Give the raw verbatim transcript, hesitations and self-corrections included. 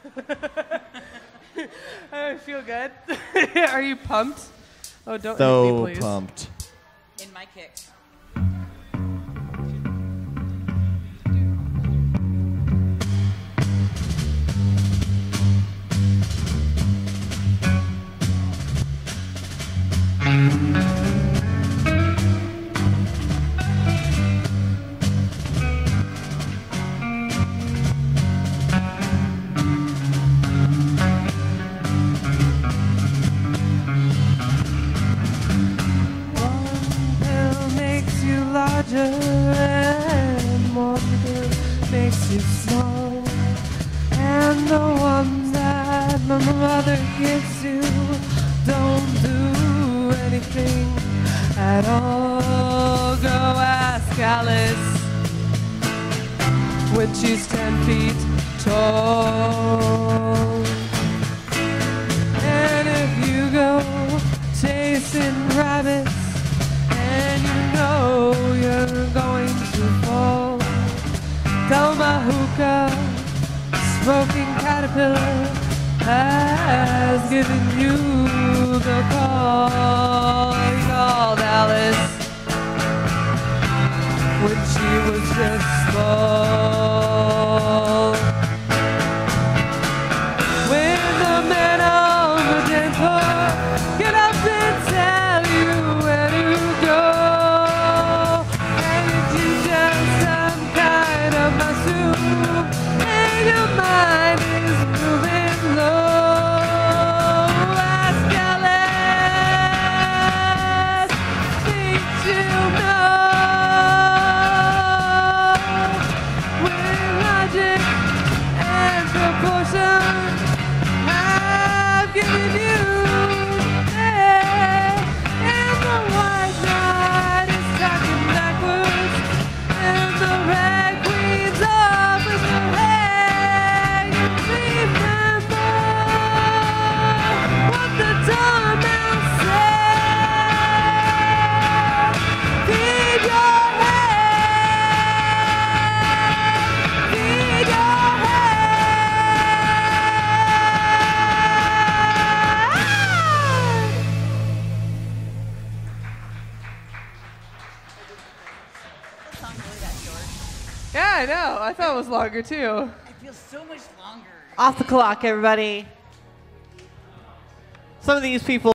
I feel good. Are you pumped? Oh, don't so hit me, please. pumped. In my kicks. And one pill makes you small, and the one that my mother gives you don't do anything at all. Go ask Alice when she's ten feet tall. And if you go chasing rabbits and you know you're going to fall, tell my hookah smoking caterpillar has given you the call. He called Alice when she was just small. When the men on the dance floor get up and tell you where to go, and you just some kind of mushroom, and your mind is moving low. Ask Alice, think you know, when logic and proportion have given you, yeah, and the white knight is talking backwards, and the red queen's off in the head. You remember what the tall man said. Feed your head, feed your Yeah, I know. I thought it was longer too. It feels so much longer. Off the clock, everybody. Some of these people